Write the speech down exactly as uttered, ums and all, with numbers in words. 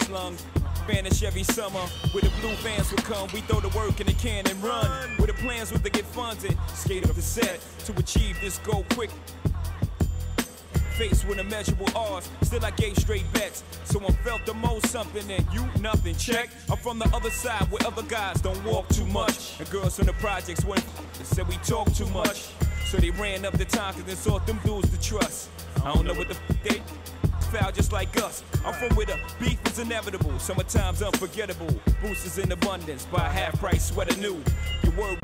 slung. Vanish every summer, where the blue vans would come. We throw the work in the can and run. Where the plans was to get funded, skate up the set to achieve this goal quick. Faced with immeasurable odds, still I gave straight bets. Someone felt the most something and you nothing. Check, I'm from the other side where other guys don't walk too much. And girls from the projects went and said we talk too much. So they ran up the time cause they sought them dudes to trust. I don't know what the f they foul just like us. I'm from where the beef is inevitable. Summertime's unforgettable. Boosters in abundance. Buy a half price sweater new. Your word.